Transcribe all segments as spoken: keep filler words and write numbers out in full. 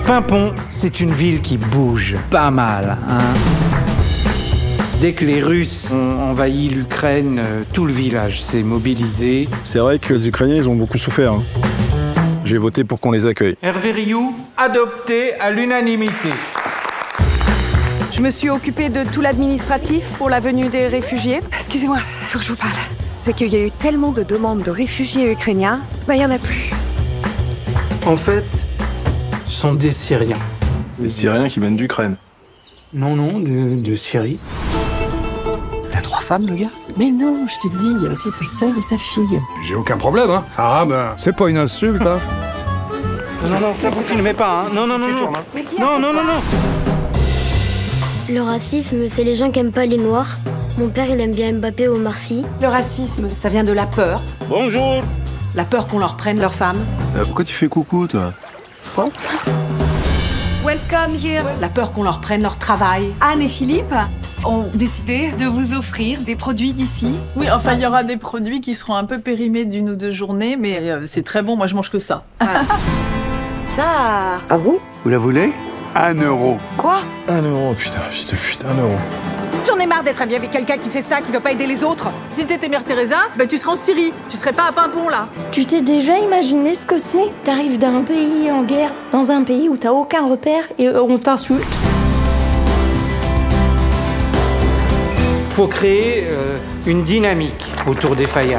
Paimpont, c'est une ville qui bouge pas mal, hein. Dès que les Russes ont envahi l'Ukraine, euh, tout le village s'est mobilisé. C'est vrai que les Ukrainiens, ils ont beaucoup souffert. Hein. J'ai voté pour qu'on les accueille. Hervé Rioux, adopté à l'unanimité. Je me suis occupée de tout l'administratif pour la venue des réfugiés. Excusez-moi, il faut que je vous parle. C'est qu'il y a eu tellement de demandes de réfugiés ukrainiens, ben il n'y en a plus. En fait, ce sont des Syriens. Des Syriens qui viennent d'Ukraine. Non, non, de, de Syrie. Il a trois femmes, le gars? Mais non, je te dis, il y a aussi sa sœur et sa fille. J'ai aucun problème, hein. Arabe. C'est pas une insulte, hein. Non, non, ça vous filmez pas, hein. Non, non, non, non. Non, non, non, non. Le racisme, c'est les gens qui aiment pas les Noirs. Mon père, il aime bien Mbappé au Marcy. Le racisme, ça vient de la peur. Bonjour. La peur qu'on leur prenne leurs femmes. Euh, pourquoi tu fais coucou, toi? Welcome here. La peur qu'on leur prenne leur travail. Anne et Philippe ont décidé de vous offrir des produits d'ici. Oui, enfin, il y aura des produits qui seront un peu périmés d'une ou deux journées, mais euh, c'est très bon, moi je mange que ça. Voilà. Ça... À vous? Vous la voulez? Un euro. Quoi? Un euro, putain, fils de pute, un euro. J'en ai marre d'être amie avec quelqu'un qui fait ça, qui veut pas aider les autres. Si t'étais Mère Teresa, ben tu serais en Syrie. Tu serais pas à Paimpont, là. Tu t'es déjà imaginé ce que c'est? T'arrives d'un pays en guerre, dans un pays où t'as aucun repère et on t'insulte. Faut créer euh, une dynamique autour des Fayad.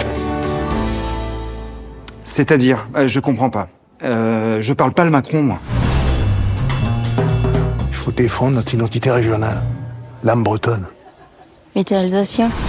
C'est-à-dire, euh, je comprends pas. Euh, je parle pas le Macron, moi. Il faut défendre notre identité régionale, l'âme bretonne. Mais t'es alsacien.